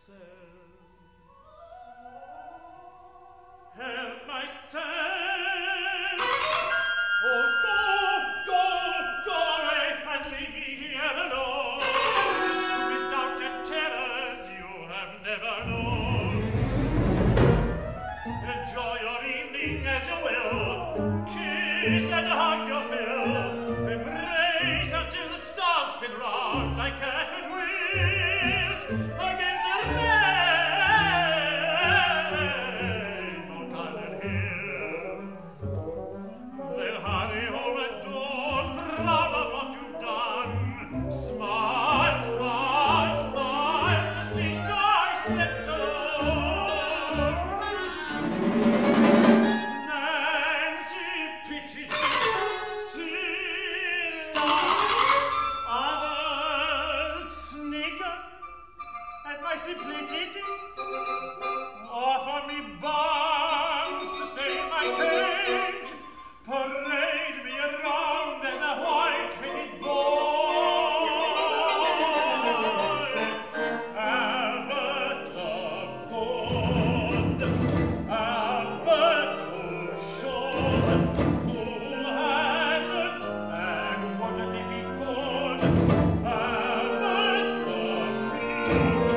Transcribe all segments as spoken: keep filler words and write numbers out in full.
Help myself! Oh, go, go, go away and leave me here alone, without the terrors you have never known. Enjoy your evening as you will, kiss and hug your fill, embrace until the stars spin round like Catherine wheels against the rainbow colored hills. Then hurry home at dawn, proud of what you've done. Smile, smile, smile to think I slept alone. Nancy pitches me, Sheila. Others snigger at my simplicity, offer me bonds to stay in my cage, parade me around as a white-headed boy. Albert of God, Albert who showed, who hasn't, and what if he could. Albert of meek,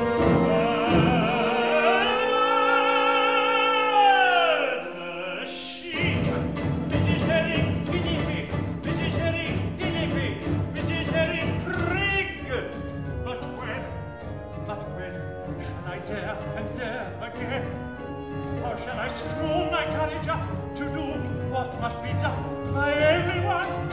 Albert the sheep, Missus Herring's guinea pig, Missus Herring's guinea pig, Missus Herring's prig. But when, but when shall I dare and dare again? Or shall I screw my courage up to do what must be done by everyone?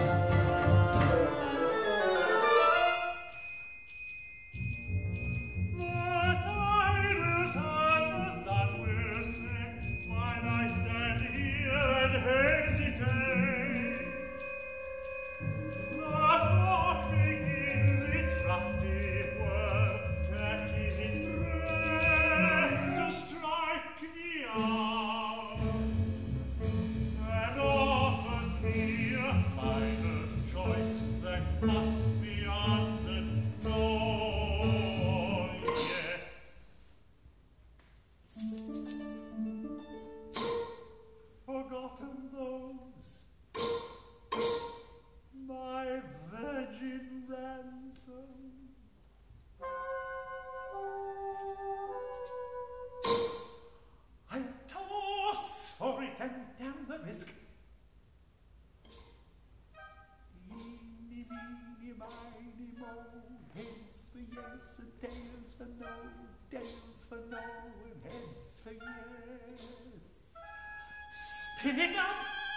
The tide will turn, the sun will set, while I stand here and hesitate. The clock begins its rusty whirl, catches its breath to strike the hour, and offers me a final choice that must be answered no or yes. Forgotten those, my virgin ransom. I toss for it and down the risk. Eeny, meeny, miny, mo, heads for yes and tails for no, tails for no, and heads for yes. Spin it up!